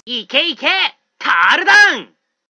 いけいけ、カールダウン。